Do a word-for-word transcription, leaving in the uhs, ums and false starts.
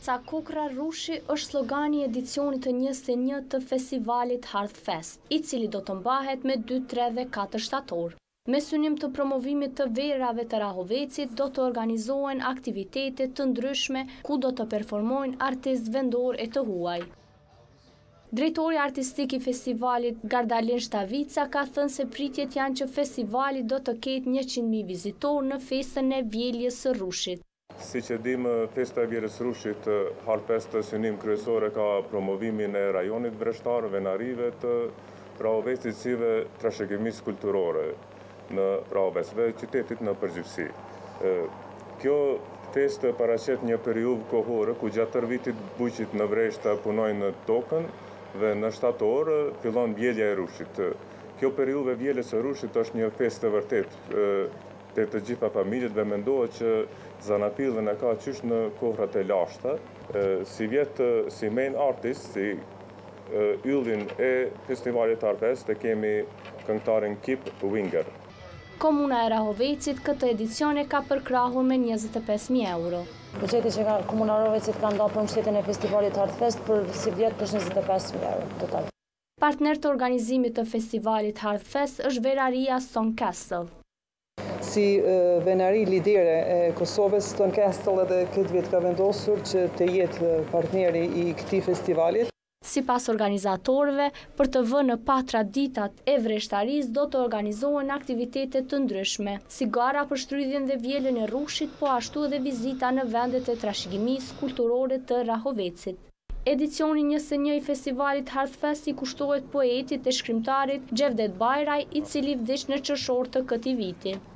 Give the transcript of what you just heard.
Forca Kokra Rushi është slogani i edicionit të njëzet e një të festivalit Hearth Fest, i cili do të mbahet me dy, tre dhe katër shtator. Me synim të promovimit të verave të Rahovecit do të organizohen aktivitete të ndryshme ku do të performojnë artistë vendor e të huaj. Drejtori artistik i festivalit Gardalin Shtavica ka thënë se pritjet janë që festivali do të ketë njëqind mijë vizitorë në festën e vjeljes së Rushit. Si që dim, festa e vjeljes së Rushit, Hearth Fest të synim kryesore ka promovimin e rajonit vreshtar, venarive të Rahovecit si dhe trashëgimisë kulturore në Rahovec dhe qytetit në përgjithësi. Kjo festë paraqet një periudhë kohore ku gjatë tërë vitit bujqit në vreshta punojnë në tokën dhe në shtator fillon vjelja e Rushit. Kjo periudhë e vjeljes së Rushit është një festë e vërtet të të gjitha familjet dhe mendohet që zanapillën e ka qysh në kohrat e lashta. Si vjetë si main artist, si yllin e festivalit Hearth Fest e kemi këngëtarin Kip Winger. Komuna e Rahovecit këtë edicione ka përkrahur me njëzet e pesë mijë euro. Buxheti që ka, Komuna e Rahovecit ka nda për mbështetjen e festivalit Hearth Fest për si vjet për njëzet e pesë mijë euro total. Partner të organizimit të festivalit Hearth Fest është Venaria Stone Castle. Si uh, venari lidere e Kosovës, Stone Castle edhe këtë vit ka vendosur që të jetë partneri i këtij festivalit. Sipas organizatorëve, për të vënë pa traditat e vreshtarisë do të organizohen aktivitete të ndryshme, si gara për shtrydhjen dhe vjeljen e Rushit, po ashtu edhe vizita në vendet e trashëgimisë kulturore të Rahovecit. Edicioni njëzet e një i festivalit Hearth Fest i kushtohet poetit e shkrimtarit Xhevdet Bajraj, i cili vdiq në qershor të këtij viti.